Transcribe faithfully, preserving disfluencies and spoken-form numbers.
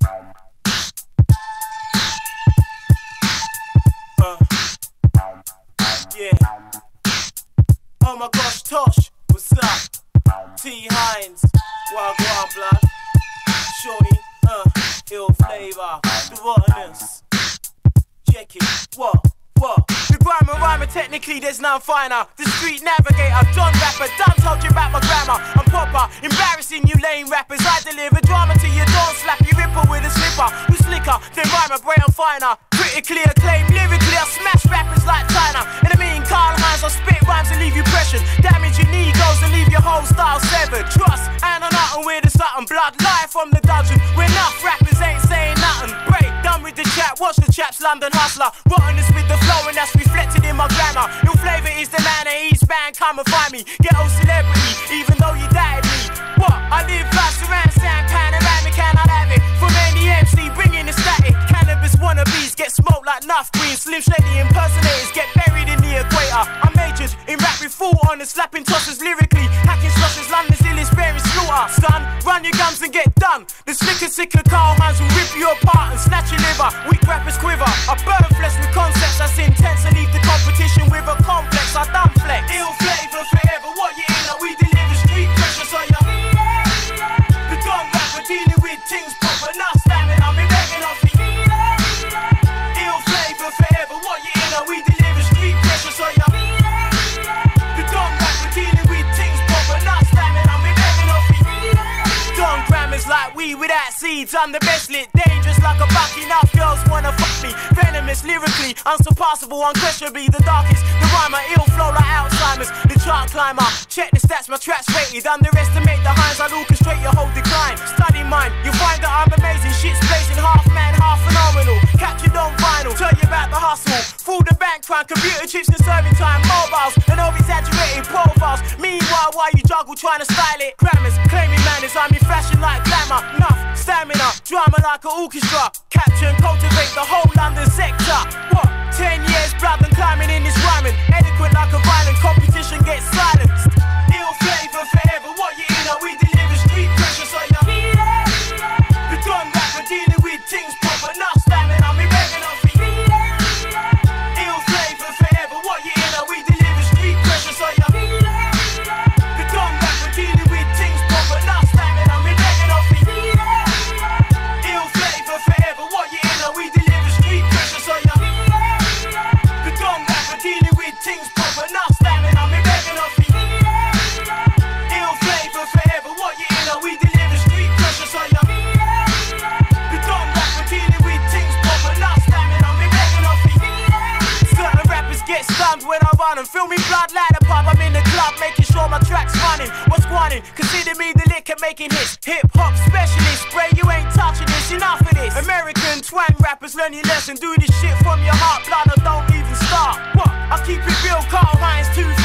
Uh, yeah. Oh my gosh, Tosh, what's up? T Hines, wild wild blood. Shorty, uh, ill flavor, the rottenness. Check it, what, what? The rhymer, rhymer, technically there's none finer. The street navigator, Don rapper, done told you about my grammar. I'm proper, embarrassing you lame rappers. I deliver drama to you, don't slap you ripper with a slipper. You slicker, then rhymer, brain I'm finer. Critically acclaimed, lyrically I smash rappers like China. And I mean Carl Hines, I'll spit rhymes and leave you pressured. Damage your egos and leave your whole style severed. Trust, and I'm nothing with a something. Blood live from the dungeon. Where enough rappers ain't saying nothing. Break, done with the chat, watch the chaps, London hustler. Rottenness with the flow and that's reflected in my grammar. Your flavour is the man at East Band, come and find me. Ghetto celebrity, even though you doubted me. What? I live like surround sound, panoramic and I'll have it. From any M C, bringing the static. Cannabis wannabes get smoked like Nuff Queen. Slim Shady impersonators get buried in the equator. I majored in rap with full on and slapping tossers lyrically. Hacking sloshes, London's illest bearing slaughter. Son, run your gums and get done. The slicker, sicker Carl Hines will rip you apart and snatch your liver. Weak rappers quiver. I burn flesh with concepts that's intense and leave the competition with a complex. I done flex. Ill flavor forever. What you in? We deliver street pressure, so you. The dumb rapper dealing with things proper, not slamming. I'm begging off me. Ill flavor forever. What you in? We deliver street pressure, so you. The dumb rapper dealing with things proper, not slamming. I'm begging off me. Dumb grammars like we without seeds. I'm the best lit, dangerous like a buck. Enough girls wanna fuck me. Venomous lyrically, unsurpassable, unquestionably the darkest. The rhymer, ill flow like Alzheimer's. The chart climber, check the stats, my tracks rated. Underestimate the Hines, I'll orchestrate your whole decline. Study mine, you'll find that I'm amazing. Shit's blazing, half man, half phenomenal. Captured on vinyl, tell you about the hustle. Fool the bank crime, computer chips and serving time. Mobiles, and over exaggerated profiles. Meanwhile, while you juggle trying to style it. Grammars, claiming manners, I'm in fashion like glamour. Enough, stamina, drama like an orchestra. Capture and cultivate the whole London sector. What? Ten years blood and climbing in this rhyming. Eloquent like a violent competition gets silenced. Ill flavor forever. What you in? We deliver street pressure, so you. The dumb rapper dealing with things proper, not slamming. I'm begging off me. Ill flavor forever. What you in? We deliver street pressure, so you. The dumb rapper dealing with things proper, not slamming. I'm begging off me. Ill flavor forever. What you in? We deliver street pressure, so you. The dumb rapper dealing with things proper, not slamming. I'm begging off me. Ill flavor forever. What you in? We deliver street pressure, so you. The dumb rapper dealing with things proper, not slamming. I'm begging off me. Certain rappers get stunned when I run and feel me blood like the pub. I'm in the club making sure my track's running. What's running? Consider me the lick at making hits. Hip hop specialist, spray you ain't touching this. Enough of this. American twang rappers, learn your lesson. Do this shit from your heart, blood, or don't even start. What? I keep it real, Carl Hines, too